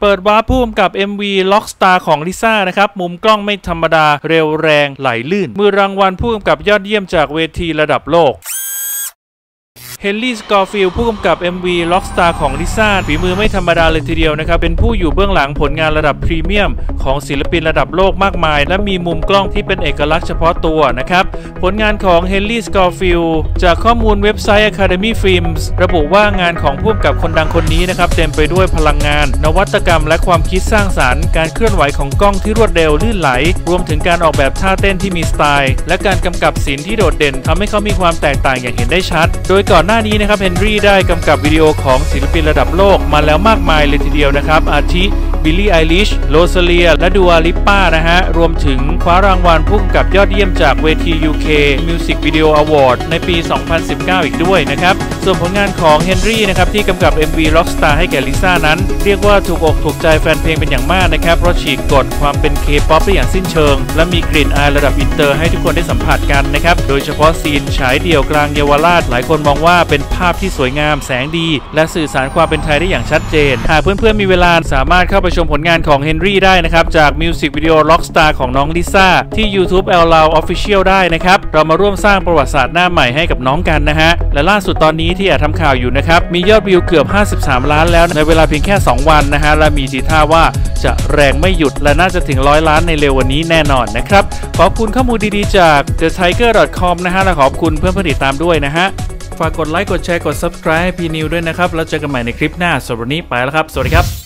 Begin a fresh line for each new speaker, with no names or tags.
เปิดวาร์ปพุ่มกับ MV Rockstar ของลิซ่านะครับมุมกล้องไม่ธรรมดาเร็วแรงไหลลื่นมือรางวัลผู้กำกับยอดเยี่ยมจากเวทีระดับโลกเฮนรี่ สกอร์ฟิลด์ผู้กำกับ MV Rockstar ของลิซ่าฝีมือไม่ธรรมดาเลยทีเดียวนะครับเป็นผู้อยู่เบื้องหลังผลงานระดับพรีเมียมของศิลปินระดับโลกมากมายและมีมุมกล้องที่เป็นเอกลักษณ์เฉพาะตัวนะครับผลงานของเฮนรี่ สกอร์ฟิลด์จากข้อมูลเว็บไซต์ Academy Films ระบุว่างานของผู้กำกับคนดังคนนี้นะครับเต็มไปด้วยพลังงานนวัตกรรมและความคิดสร้างสรรค์การเคลื่อนไหวของกล้องที่รวดเร็วลื่นไหลรวมถึงการออกแบบท่าเต้นที่มีสไตล์และการกำกับศิลป์ที่โดดเด่นทำให้เขามีความแตกต่างอย่างเห็นได้ชัดโดยก่อนหน้านี้นะครับเฮนรี่ได้กำกับวิดีโอของศิลปินระดับโลกมาแล้วมากมายเลยทีเดียวนะครับอาทิบิลลี่ไอลิชโรซาเลียและดัวลิปป้านะฮะรวมถึงคว้ารางวัลผู้กำกับยอดเยี่ยมจากเวที UK Music Video Award ในปี 2019 อีกด้วยนะครับส่วนผลงานของเฮนรี่นะครับที่กำกับ MV Rockstar ให้แก่ลิซ่านั้นเรียกว่าถูกอกถูกใจแฟนเพลงเป็นอย่างมากนะครับเพราะฉีกกฎความเป็น K-POP ได้อย่างสิ้นเชิงและมีกลิ่นอายระดับอินเตอร์ให้ทุกคนได้สัมผัสกันนะครับโดยเฉพาะซีนฉายเดี่ยวกลางเยาวราชหลายคนมองว่าเป็นภาพที่สวยงามแสงดีและสื่อสารความเป็นไทยได้อย่างชัดเจนหากเพื่อนๆมีเวลาสามารถเข้าไปชมผลงานของเฮนรี่ได้นะครับจากมิวสิกวิดีโอ Rockstar ของน้องลิซ่าที่ YouTube LLAO Official ได้นะครับเรามาร่วมสร้างประวัติศาสตร์หน้าใหม่ให้กับน้องกันนะฮะและล่าสุดตอนนี้ที่ทำข่าวอยู่นะครับมียอดวิวเกือบ53 ล้านแล้วในเวลาเพียงแค่2 วันนะฮะและมีทีท่าว่าจะแรงไม่หยุดและน่าจะถึง100 ล้านในเร็ววันนี้แน่นอนนะครับขอบคุณข้อมูลดีๆจาก thetiger.com นะฮะและขอบคุณเพื่อนๆติดตามด้วยนะฮะฝากกดไลค์กดแชร์กด Subscribe ให้พี่นิวด้วยนะครับแล้วเจอกันใหม่ในคลิปหน้าสำหรับวันนี้ไปแล้วครับสวัสดีครับ